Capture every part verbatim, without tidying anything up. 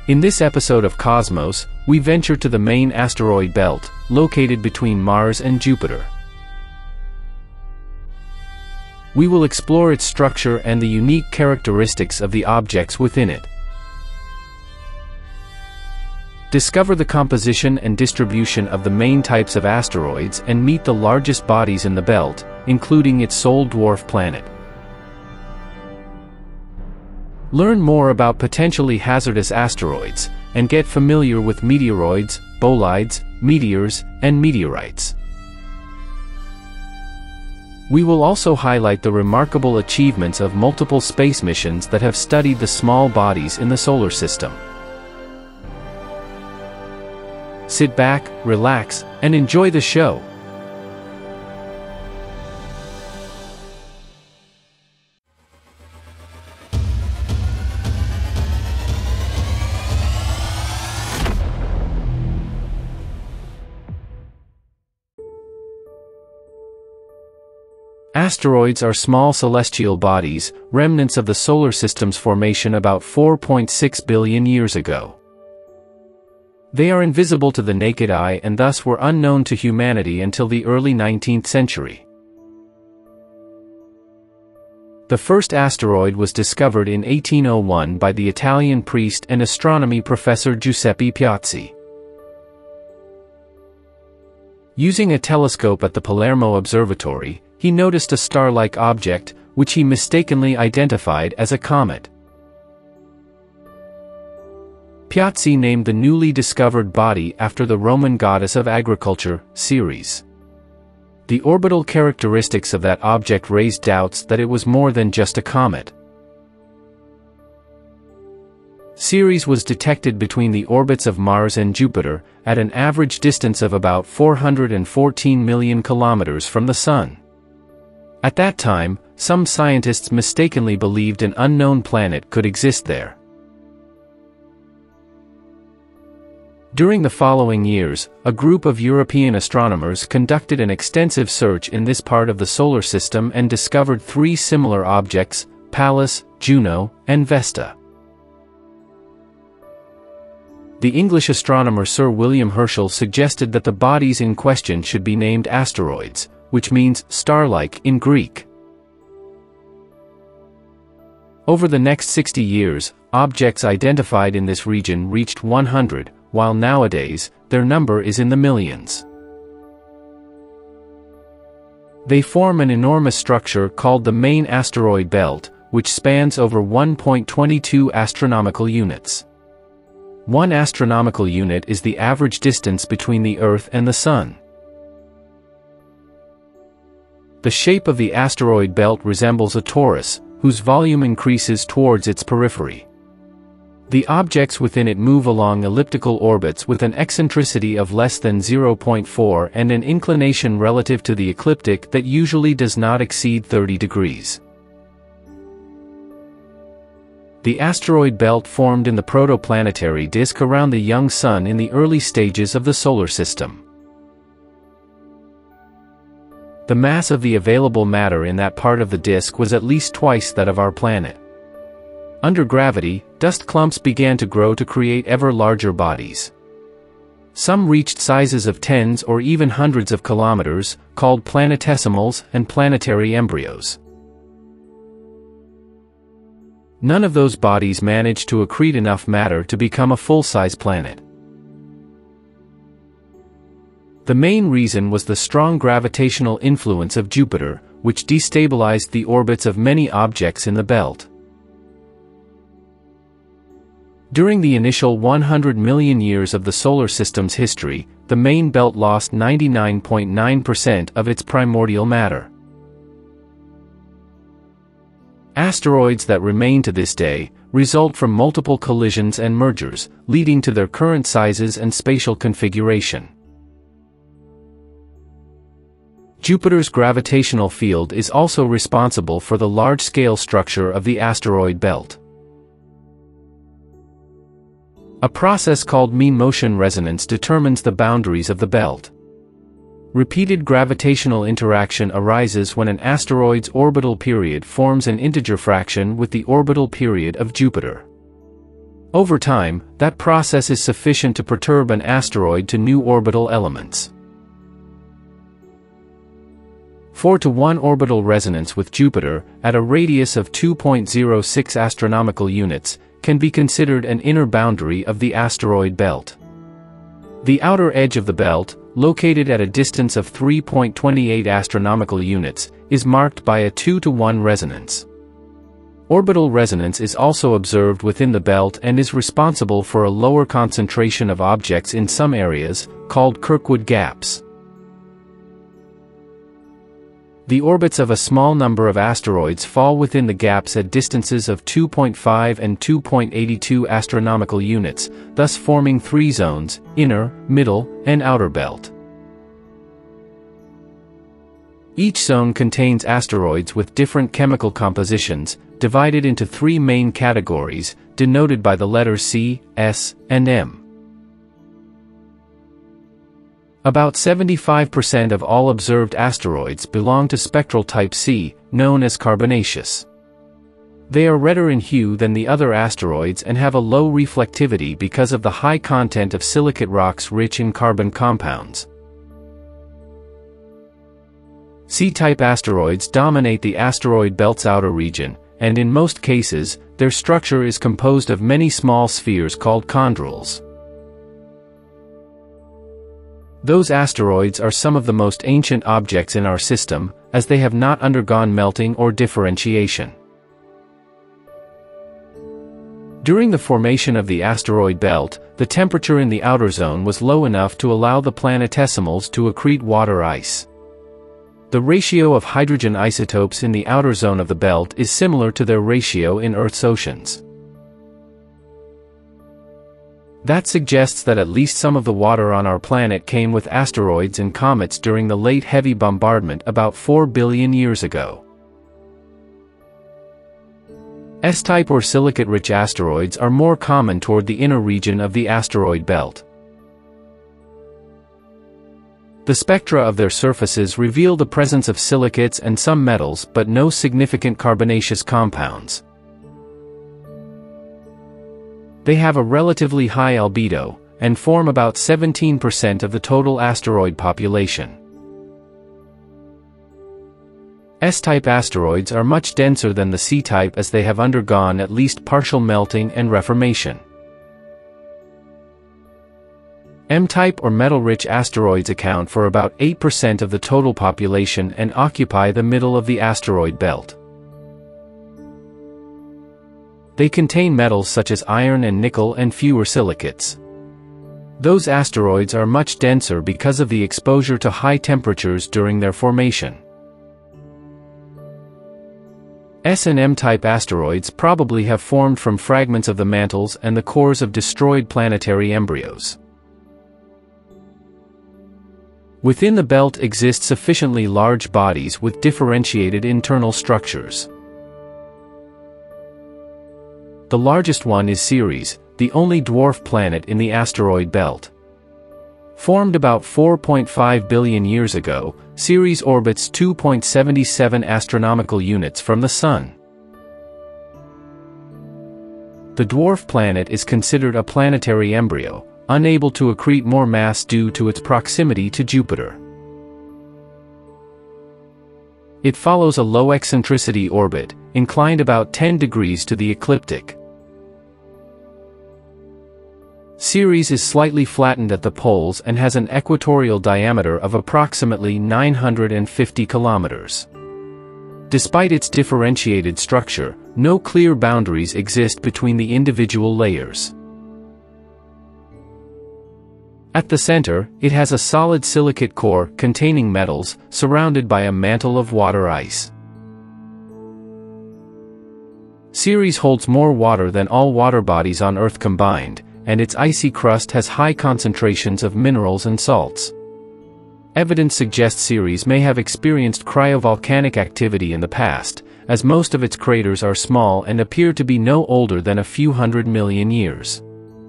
In this episode of Cosmos, we venture to the main asteroid belt, located between Mars and Jupiter. We will explore its structure and the unique characteristics of the objects within it. Discover the composition and distribution of the main types of asteroids and meet the largest bodies in the belt, including its sole dwarf planet. Learn more about potentially hazardous asteroids, and get familiar with meteoroids, bolides, meteors, and meteorites. We will also highlight the remarkable achievements of multiple space missions that have studied the small bodies in the solar system. Sit back, relax, and enjoy the show. Asteroids are small celestial bodies, remnants of the solar system's formation about four point six billion years ago. They are invisible to the naked eye and thus were unknown to humanity until the early nineteenth century. The first asteroid was discovered in eighteen oh one by the Italian priest and astronomy professor Giuseppe Piazzi. Using a telescope at the Palermo Observatory, he noticed a star-like object, which he mistakenly identified as a comet. Piazzi named the newly discovered body after the Roman goddess of agriculture, Ceres. The orbital characteristics of that object raised doubts that it was more than just a comet. Ceres was detected between the orbits of Mars and Jupiter, at an average distance of about four hundred fourteen million kilometers from the Sun. At that time, some scientists mistakenly believed an unknown planet could exist there. During the following years, a group of European astronomers conducted an extensive search in this part of the solar system and discovered three similar objects: Pallas, Juno, and Vesta. The English astronomer Sir William Herschel suggested that the bodies in question should be named asteroids, which means star-like in Greek. Over the next sixty years, objects identified in this region reached one hundred, while nowadays, their number is in the millions. They form an enormous structure called the main asteroid belt, which spans over one point two two astronomical units. One astronomical unit is the average distance between the Earth and the Sun. The shape of the asteroid belt resembles a torus, whose volume increases towards its periphery. The objects within it move along elliptical orbits with an eccentricity of less than zero point four and an inclination relative to the ecliptic that usually does not exceed thirty degrees. The asteroid belt formed in the protoplanetary disk around the young Sun in the early stages of the solar system. The mass of the available matter in that part of the disk was at least twice that of our planet. Under gravity, dust clumps began to grow to create ever larger bodies. Some reached sizes of tens or even hundreds of kilometers, called planetesimals and planetary embryos. None of those bodies managed to accrete enough matter to become a full-size planet. The main reason was the strong gravitational influence of Jupiter, which destabilized the orbits of many objects in the belt. During the initial one hundred million years of the solar system's history, the main belt lost ninety-nine point nine percent of its primordial matter. Asteroids that remain to this day result from multiple collisions and mergers, leading to their current sizes and spatial configuration. Jupiter's gravitational field is also responsible for the large-scale structure of the asteroid belt. A process called mean motion resonance determines the boundaries of the belt. Repeated gravitational interaction arises when an asteroid's orbital period forms an integer fraction with the orbital period of Jupiter. Over time, that process is sufficient to perturb an asteroid to new orbital elements. four to one orbital resonance with Jupiter, at a radius of two point zero six astronomical units, can be considered an inner boundary of the asteroid belt. The outer edge of the belt, located at a distance of three point two eight astronomical units, is marked by a two to one resonance. Orbital resonance is also observed within the belt and is responsible for a lower concentration of objects in some areas, called Kirkwood gaps. The orbits of a small number of asteroids fall within the gaps at distances of two point five and two point eight two astronomical units, thus forming three zones: inner, middle, and outer belt. Each zone contains asteroids with different chemical compositions, divided into three main categories, denoted by the letters C, S, and M. About seventy-five percent of all observed asteroids belong to spectral type C, known as carbonaceous. They are redder in hue than the other asteroids and have a low reflectivity because of the high content of silicate rocks rich in carbon compounds. C-type asteroids dominate the asteroid belt's outer region, and in most cases, their structure is composed of many small spheres called chondrules. Those asteroids are some of the most ancient objects in our system, as they have not undergone melting or differentiation. During the formation of the asteroid belt, the temperature in the outer zone was low enough to allow the planetesimals to accrete water ice. The ratio of hydrogen isotopes in the outer zone of the belt is similar to their ratio in Earth's oceans. That suggests that at least some of the water on our planet came with asteroids and comets during the late heavy bombardment about four billion years ago. S-type or silicate-rich asteroids are more common toward the inner region of the asteroid belt. The spectra of their surfaces reveal the presence of silicates and some metals but no significant carbonaceous compounds. They have a relatively high albedo, and form about seventeen percent of the total asteroid population. S-type asteroids are much denser than the C-type as they have undergone at least partial melting and reformation. M-type or metal-rich asteroids account for about eight percent of the total population and occupy the middle of the asteroid belt. They contain metals such as iron and nickel and fewer silicates. Those asteroids are much denser because of the exposure to high temperatures during their formation. S and M-type asteroids probably have formed from fragments of the mantles and the cores of destroyed planetary embryos. Within the belt exist sufficiently large bodies with differentiated internal structures. The largest one is Ceres, the only dwarf planet in the asteroid belt. Formed about four point five billion years ago, Ceres orbits two point seven seven astronomical units from the Sun. The dwarf planet is considered a planetary embryo, unable to accrete more mass due to its proximity to Jupiter. It follows a low eccentricity orbit, inclined about ten degrees to the ecliptic. Ceres is slightly flattened at the poles and has an equatorial diameter of approximately nine hundred fifty kilometers. Despite its differentiated structure, no clear boundaries exist between the individual layers. At the center, it has a solid silicate core containing metals, surrounded by a mantle of water ice. Ceres holds more water than all water bodies on Earth combined, and its icy crust has high concentrations of minerals and salts. Evidence suggests Ceres may have experienced cryovolcanic activity in the past, as most of its craters are small and appear to be no older than a few hundred million years.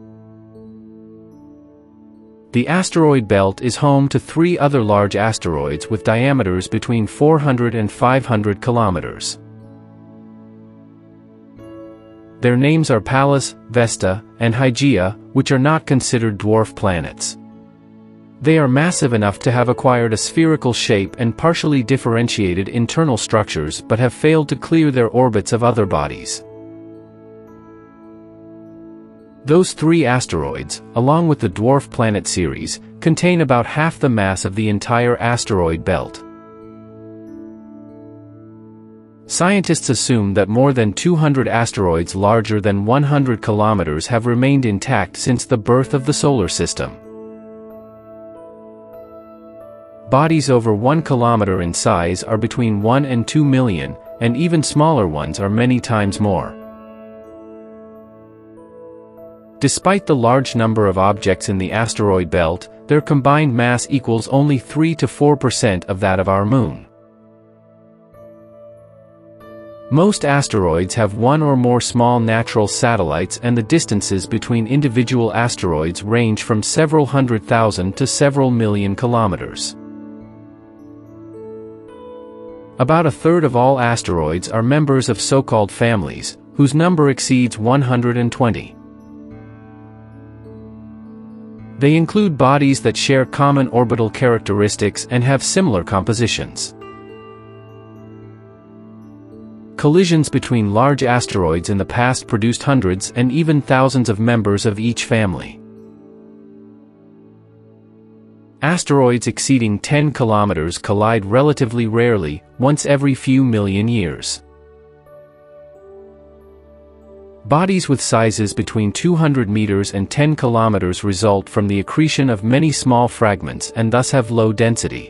The asteroid belt is home to three other large asteroids with diameters between four hundred and five hundred kilometers. Their names are Pallas, Vesta, and Hygeia, which are not considered dwarf planets. They are massive enough to have acquired a spherical shape and partially differentiated internal structures but have failed to clear their orbits of other bodies. Those three asteroids, along with the dwarf planet Ceres, contain about half the mass of the entire asteroid belt. Scientists assume that more than two hundred asteroids larger than one hundred kilometers have remained intact since the birth of the solar system. Bodies over one kilometer in size are between one and two million, and even smaller ones are many times more. Despite the large number of objects in the asteroid belt, their combined mass equals only three to four percent of that of our Moon. Most asteroids have one or more small natural satellites, and the distances between individual asteroids range from several hundred thousand to several million kilometers. About a third of all asteroids are members of so-called families, whose number exceeds one hundred twenty. They include bodies that share common orbital characteristics and have similar compositions. Collisions between large asteroids in the past produced hundreds and even thousands of members of each family. Asteroids exceeding ten kilometers collide relatively rarely, once every few million years. Bodies with sizes between two hundred meters and ten kilometers result from the accretion of many small fragments and thus have low density.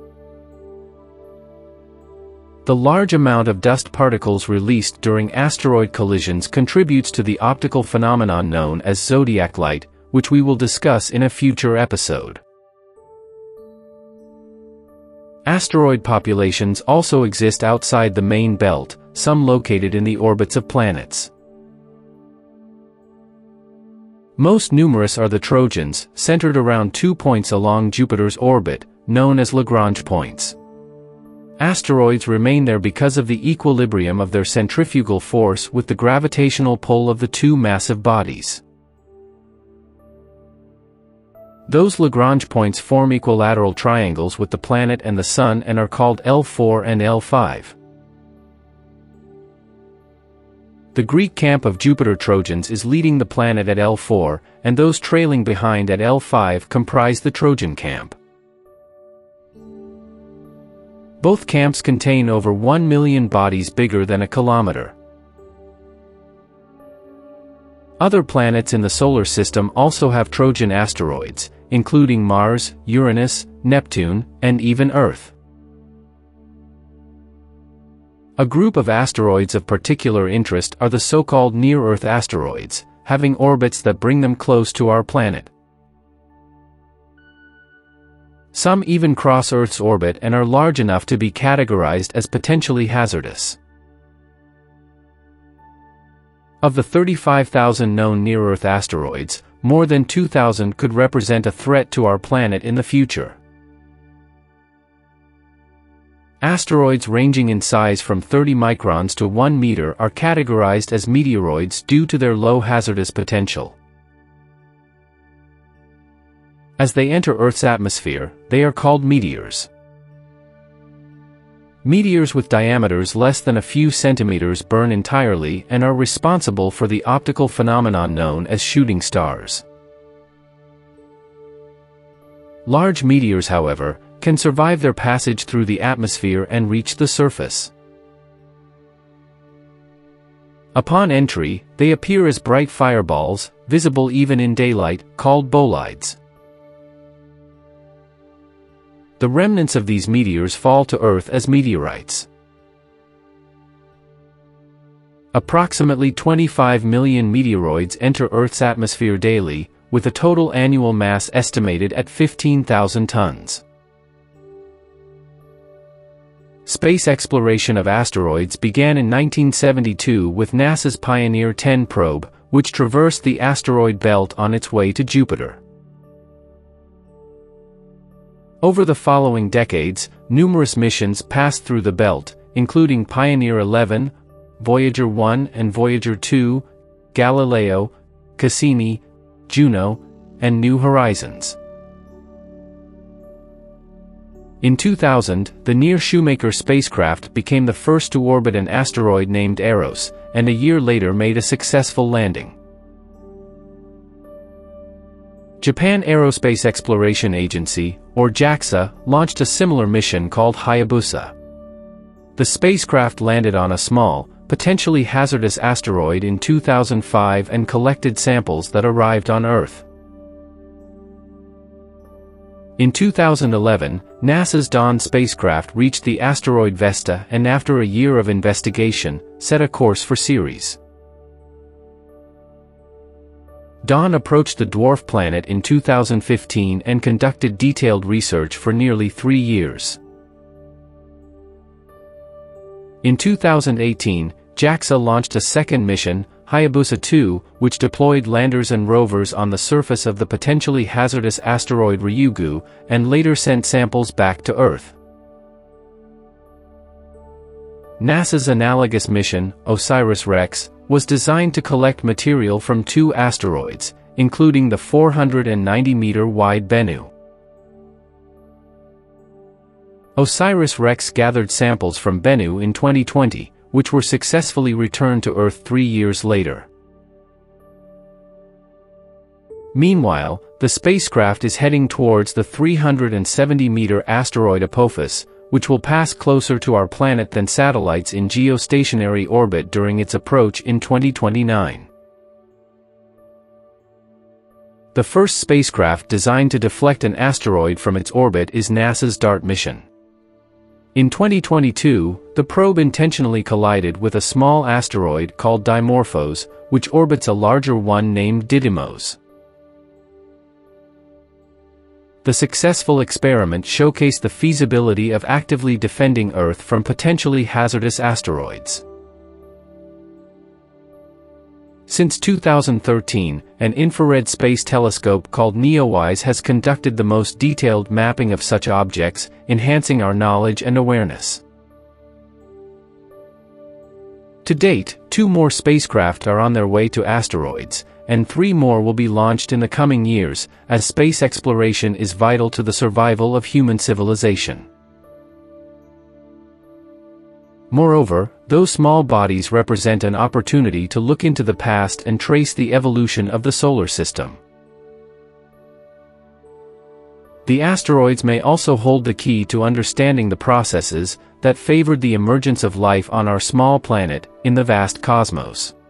The large amount of dust particles released during asteroid collisions contributes to the optical phenomenon known as zodiac light, which we will discuss in a future episode. Asteroid populations also exist outside the main belt, some located in the orbits of planets. Most numerous are the Trojans, centered around two points along Jupiter's orbit, known as Lagrange points. Asteroids remain there because of the equilibrium of their centrifugal force with the gravitational pull of the two massive bodies. Those Lagrange points form equilateral triangles with the planet and the Sun and are called L four and L five. The Greek camp of Jupiter Trojans is leading the planet at L four, and those trailing behind at L five comprise the Trojan camp. Both camps contain over one million bodies bigger than a kilometer. Other planets in the solar system also have Trojan asteroids, including Mars, Uranus, Neptune, and even Earth. A group of asteroids of particular interest are the so-called near-Earth asteroids, having orbits that bring them close to our planet. Some even cross Earth's orbit and are large enough to be categorized as potentially hazardous. Of the thirty-five thousand known near-Earth asteroids, more than two thousand could represent a threat to our planet in the future. Asteroids ranging in size from thirty microns to one meter are categorized as meteoroids due to their low hazardous potential. As they enter Earth's atmosphere, they are called meteors. Meteors with diameters less than a few centimeters burn entirely and are responsible for the optical phenomenon known as shooting stars. Large meteors, however, can survive their passage through the atmosphere and reach the surface. Upon entry, they appear as bright fireballs, visible even in daylight, called bolides. The remnants of these meteors fall to Earth as meteorites. Approximately twenty-five million meteoroids enter Earth's atmosphere daily, with a total annual mass estimated at fifteen thousand tons. Space exploration of asteroids began in nineteen seventy-two with NASA's Pioneer ten probe, which traversed the asteroid belt on its way to Jupiter. Over the following decades, numerous missions passed through the belt, including Pioneer eleven, Voyager one and Voyager two, Galileo, Cassini, Juno, and New Horizons. In two thousand, the near-Shoemaker spacecraft became the first to orbit an asteroid named Eros, and a year later made a successful landing. Japan Aerospace Exploration Agency, or JAXA, launched a similar mission called Hayabusa. The spacecraft landed on a small, potentially hazardous asteroid in two thousand five and collected samples that arrived on Earth. In two thousand eleven, NASA's Dawn spacecraft reached the asteroid Vesta and after a year of investigation, set a course for Ceres. Dawn approached the dwarf planet in two thousand fifteen and conducted detailed research for nearly three years. In two thousand eighteen, JAXA launched a second mission, Hayabusa two, which deployed landers and rovers on the surface of the potentially hazardous asteroid Ryugu, and later sent samples back to Earth. NASA's analogous mission, OSIRIS-REx, was designed to collect material from two asteroids, including the four hundred ninety meter wide Bennu. OSIRIS-REx gathered samples from Bennu in twenty twenty, which were successfully returned to Earth three years later. Meanwhile, the spacecraft is heading towards the three hundred seventy meter asteroid Apophis, which will pass closer to our planet than satellites in geostationary orbit during its approach in twenty twenty-nine. The first spacecraft designed to deflect an asteroid from its orbit is NASA's DART mission. In twenty twenty-two, the probe intentionally collided with a small asteroid called Dimorphos, which orbits a larger one named Didymos. The successful experiment showcased the feasibility of actively defending Earth from potentially hazardous asteroids. Since two thousand thirteen, an infrared space telescope called NEOWISE has conducted the most detailed mapping of such objects, enhancing our knowledge and awareness. To date, two more spacecraft are on their way to asteroids, and three more will be launched in the coming years, as space exploration is vital to the survival of human civilization. Moreover, those small bodies represent an opportunity to look into the past and trace the evolution of the solar system. The asteroids may also hold the key to understanding the processes that favored the emergence of life on our small planet, in the vast cosmos.